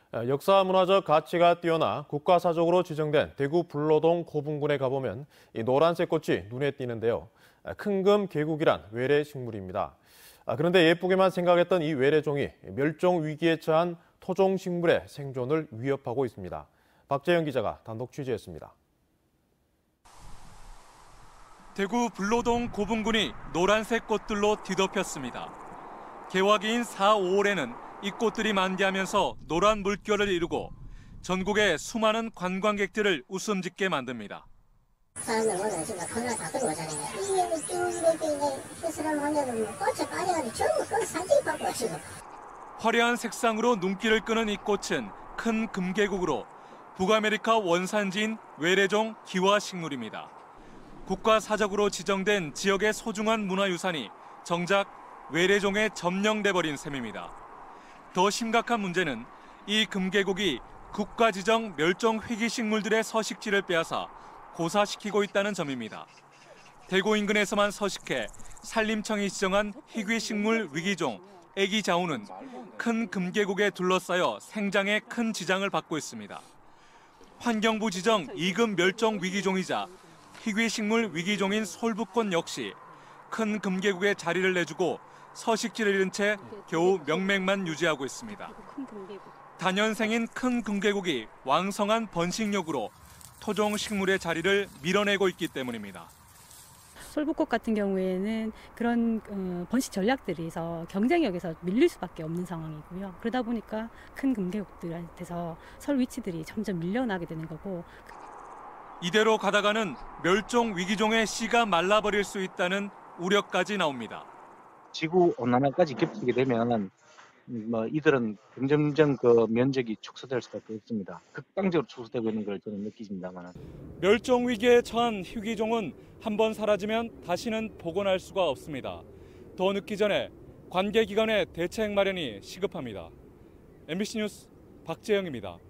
역사 문화적 가치가 뛰어나 국가사적으로 지정된 대구 불로동 고분군에 가보면 이 노란색 꽃이 눈에 띄는데요. 큰금 계곡이란 외래 식물입니다. 그런데 예쁘게만 생각했던 이 외래종이 멸종 위기에 처한 토종식물의 생존을 위협하고 있습니다. 박재영 기자가 단독 취재했습니다. 대구 불로동 고분군이 노란색 꽃들로 뒤덮였습니다. 개화기인 4, 5월에는 이 꽃들이 만개하면서 노란 물결을 이루고 전국의 수많은 관광객들을 웃음짓게 만듭니다. 사람들 오늘 지금 카메라 다 들고 오잖아요. 이게 쭉 이렇게 해수를 하면은 꽃에 빠져가지고 전부 그 사진 받고 오시고. 화려한 색상으로 눈길을 끄는 이 꽃은 큰 금계국으로 북아메리카 원산지인 외래종 기와식물입니다. 국가사적으로 지정된 지역의 소중한 문화유산이 정작 외래종에 점령돼 버린 셈입니다. 더 심각한 문제는 이 금계곡이 국가지정 멸종 희귀식물들의 서식지를 빼앗아 고사시키고 있다는 점입니다. 대구 인근에서만 서식해 산림청이 지정한 희귀식물 위기종 애기자우는 큰 금계곡에 둘러싸여 생장에 큰 지장을 받고 있습니다. 환경부 지정 2급 멸종 위기종이자 희귀식물 위기종인 솔붓꽃 역시 큰 금계곡에 자리를 내주고 서식지를 잃은 채 겨우 명맥만 유지하고 있습니다. 단연생인 큰 금계곡이 왕성한 번식력으로 토종 식물의 자리를 밀어내고 있기 때문입니다. 솔붓꽃 같은 경우에는 그런 번식 전략들에서 경쟁력에서 밀릴 수밖에 없는 상황이고요. 그러다 보니까 큰 금계곡들한테서 설 위치들이 점점 밀려나게 되는 거고. 이대로 가다가는 멸종 위기종의 씨가 말라버릴 수 있다는 우려까지 나옵니다. 지구 온난화까지 겹치게 되면 이들은 점점 그 면적이 축소될 수밖에 없습니다. 극단적으로 축소되고 있는 걸 저는 느끼십니다만. 멸종 위기에 처한 희귀종은 한번 사라지면 다시는 복원할 수가 없습니다. 더 늦기 전에 관계기관의 대책 마련이 시급합니다. MBC 뉴스 박재영입니다.